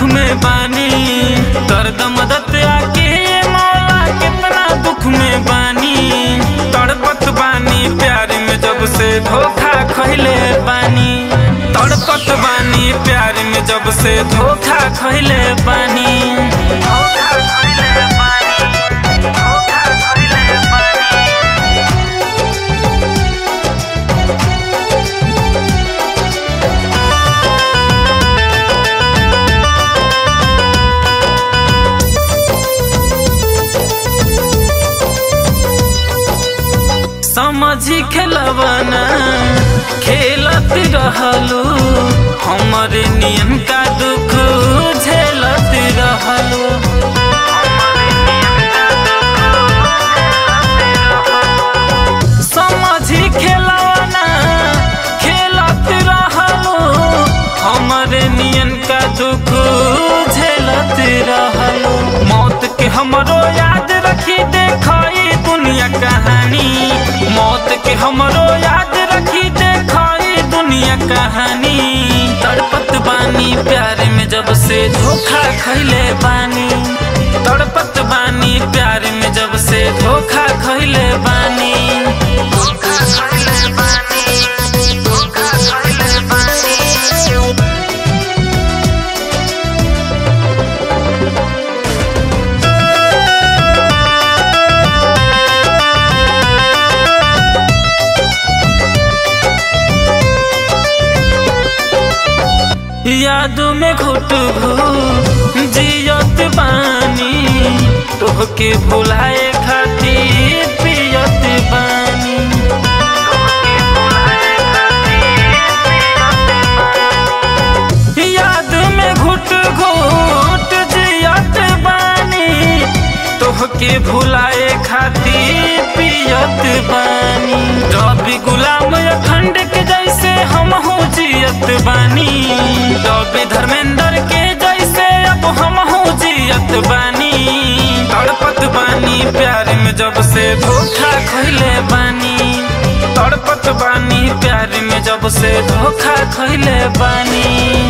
में बानी, दर्द मदद आके मौला कितना दुख में बानी। तड़पत बानी प्यार में जब से धोखा खइले बानी, तड़पत बानी प्यार में जब से धोखा खइले बानी। समझी खेलवाना खेलत रहलू, हमारे नियम का दुख झेलत रहलू। समझी खेलवाना खेलत रहलू, हमारे नियम का दुख झेलत रहलू। मौत के हमरो याद रखी देखई दुनिया कहानी, मौत के हमरो याद रखी देखई दुनिया कहानी। तड़पत बानी प्यार में जब से धोखा खइले बानी, तड़पत बानी प्यार में जब से धोखा खइले बानी। धोखा खइले बानी, धोखा खइले बानी। यादों में घुट घुट जियत बानी, तोहके भुलाए खातिर पियत बानी। याद में घुट घुट जियत बानी, तोहके भुलाए खातिर पियत बानी। रवि गुलाम अखंड के जैसे हम हो जियत बानी, रवि धर्मेंद्र के जैसे अब हम हो जियत बानी। तड़पत बानी प्यार में जब से धोखा खइले बानी, तड़पत बानी प्यार में जब से धोखा खइले बानी।